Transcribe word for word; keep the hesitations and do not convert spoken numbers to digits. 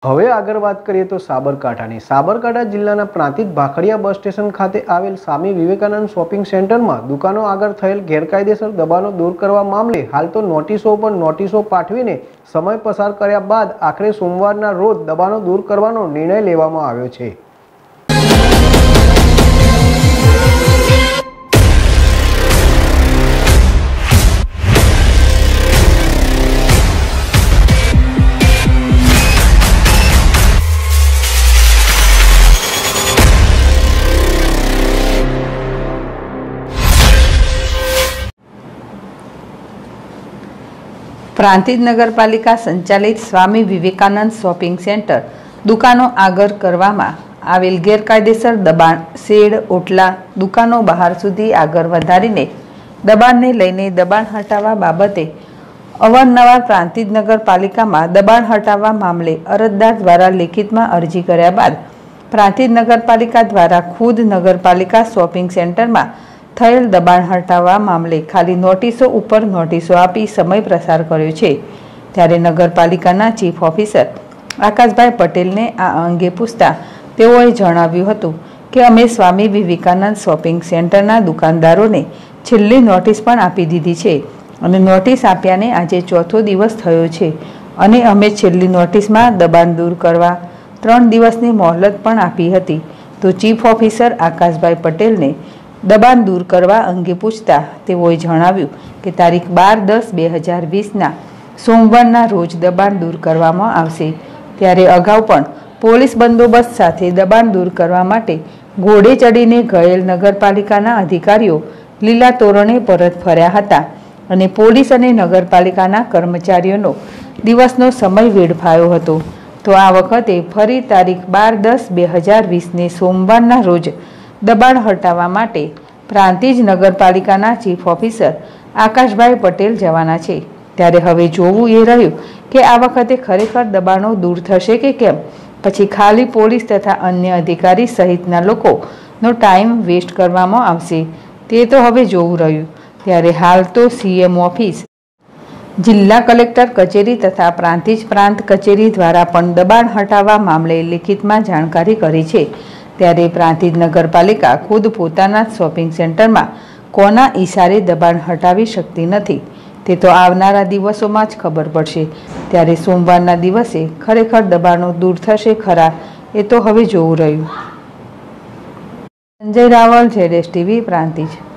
હવે આગળ વાત કરીએ તો સાબરકાંઠાની સાબરકાંઠા જિલ્લાના પ્રાંતિજ ભાખડિયા બસ સ્ટેશન ખાતે આવેલ સ્વામી વિવેકાનંદ શોપિંગ સેન્ટરમાં દુકાનો આગળ થયેલ ગેરકાયદેસર દબાણો દૂર કરવા મામલે હાલ તો નોટિસો પર નોટિસો પાઠવીને સમય પસાર કર્યા બાદ આખરે સોમવારના રોજ દબાણો દૂર કરવાનો નિર્ણય લેવામાં આવ્યો છે। પ્રાંતિજ નગરપાલિકા સંચાલિત સ્વામી વિવેકાનંદ શોપિંગ સેન્ટર દુકાનો આગળ કરવામાં આવેલ ગેરકાયદેસર દબાણ શેડ ઓટલા દુકાનો બહાર સુધી આગળ વધારીને દબાણને લઈને દબાણ હટાવવા બાબતે અવારનવાર પ્રાંતિજ નગરપાલિકામાં દબાણ હટાવવા મામલે અરજદાર દ્વારા લેખિતમાં અરજી કર્યા બાદ પ્રાંતિજ નગરપાલિકા દ્વારા ખુદ નગરપાલિકા શોપિંગ સેન્ટરમાં થયેલ દબાણ હટાવવા મામલે ખાલી નોટિસો ઉપર નોટિસો આપી સમય પ્રસાર કર્યો છે। ત્યારે નગરપાલિકાના ચીફ ઓફિસર આકાશભાઈ પટેલને આ અંગે પૂછતા તેઓએ જણાવ્યું હતું કે અમે સ્વામી વિવેકાનંદ શોપિંગ સેન્ટરના દુકાનદારોને છેલ્લી નોટિસ પણ આપી દીધી છે અને નોટિસ આપ્યાને આજે ચોથો દિવસ થયો છે અને અમે છેલ્લી નોટિસમાં દબાણ દૂર કરવા ત્રણ દિવસની મોહલત પણ આપી હતી। તો ચીફ ઓફિસર આકાશભાઈ પટેલને દબાણ દૂર કરવા અંગે પૂછતા તેઓએ જણાવ્યું કે તારીખ બાર દસ બે હજાર વીસના સોમવારના રોજ દબાણ દૂર કરવામાં આવશે। ત્યારે અગાઉ પણ પોલીસ બંદોબસ્ત સાથે દબાણ દૂર કરવા માટે ઘોડે ચડીને ગયેલ નગરપાલિકાના અધિકારીઓ લીલા તોરણે પરત ફર્યા હતા અને પોલીસ અને નગરપાલિકાના કર્મચારીઓનો દિવસનો સમય વેડફાયો હતો। તો આ વખતે ફરી તારીખ બાર દસ બે હજાર વીસને સોમવારના રોજ દબાણ હટાવવા માટે પ્રાંતિજ નગરપાલિકાના ચીફ ઓફિસર આકાશભાઈ પટેલ જવાના છે। ત્યારે હવે જોવું એ રહ્યું કે આ વખતે ખરેખર દબાણો દૂર થશે કે કેમ, પછી ખાલી પોલીસ તથા અન્ય અધિકારી સહિતના લોકોનો ટાઈમ વેસ્ટ કરવામાં આવશે તે તો હવે જોવું રહ્યું। ત્યારે હાલ તો સીએમ ઓફિસ, જિલ્લા કલેક્ટર કચેરી તથા પ્રાંતિજ પ્રાંત કચેરી દ્વારા પણ દબાણ હટાવવા મામલે લેખિતમાં જાણકારી કરી છે। ત્યારે પ્રાંતિજ નગરપાલિકા ખુદ પોતાના શોપિંગ સેન્ટરમાં કોના ઈશારે દબાણ હટાવી શકતી નથી તે તો આવનારા દિવસોમાં જ ખબર પડશે। ત્યારે સોમવારના દિવસે ખરેખર દબાણો દૂર થશે ખરા એ તો હવે જોવું રહ્યું। સંજય રાવલ, જેડેશ ટીવી, પ્રાંતિજ।